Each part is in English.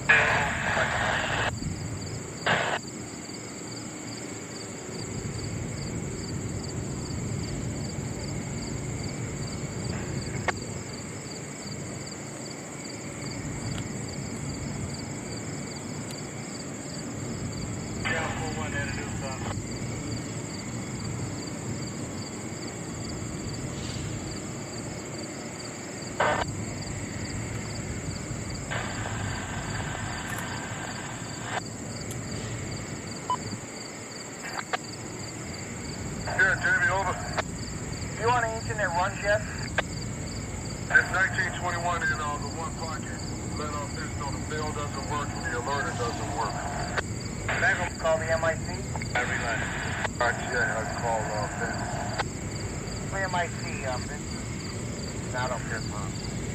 Jamie, over. You on an engine that runs yet? It's 1921 in the one pocket. Let off this so the bell doesn't work and the alerter doesn't work. Back up, call the MIC. I realize. Alright, yeah, I called Ben. The MIC, Vince is not up here for...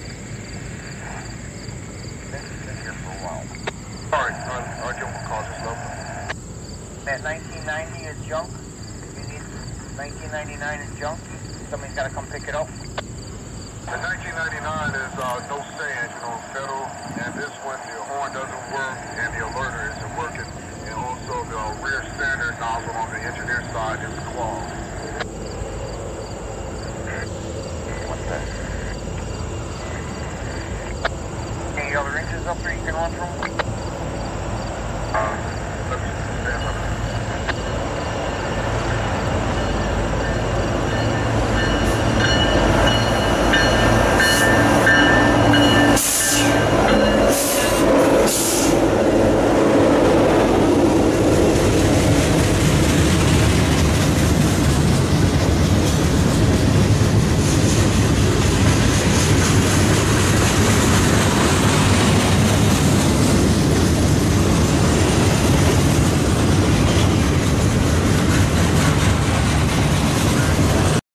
Vince has been here for a while. Alright, I'll give him a call, just local. That 1990 is junk. You need 1999 is junk. Somebody's got to come pick it up. The 1999 is no stand, federal, and this one, the horn doesn't work and the alerter isn't working, and also the rear standard nozzle on the engineer side is clogged. What's that? Any other engines up there you can run from? Let me stand up.